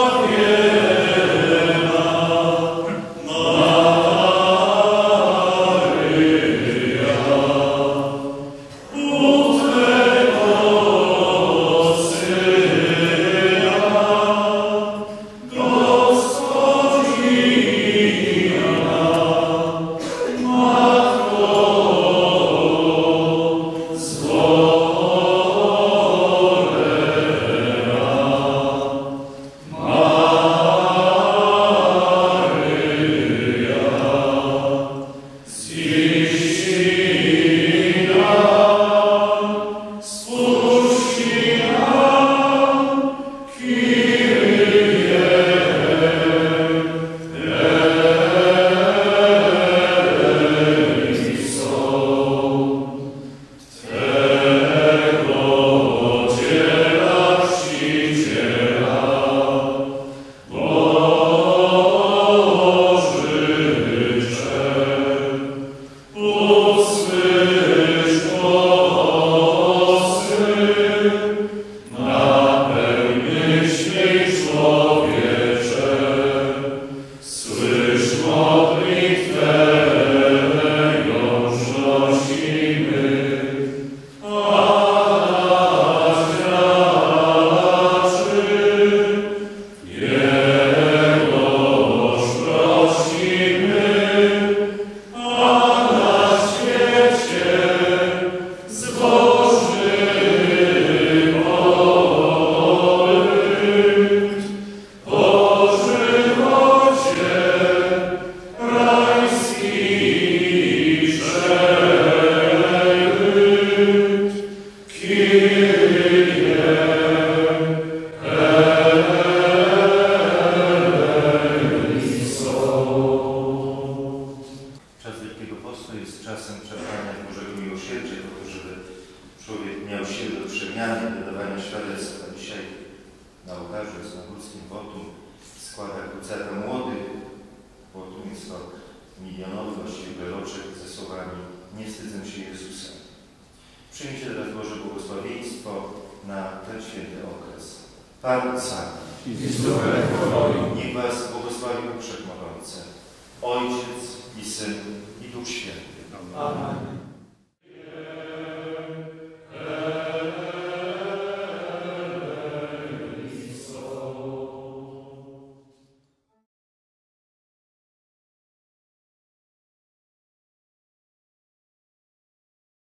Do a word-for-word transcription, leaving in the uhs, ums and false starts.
Na ołtarzu jasnogórskim wotum składa krucjata młodych. Wotum jest to milionowy właściwie wyroczek ze słowami: nie wstydzę się Jezusa. Przyjmijcie teraz Boże błogosławieństwo na ten święty okres. Pan sam niech was błogosławi Wszechmogący, Ojciec i Syn i Duch Święty. Amen.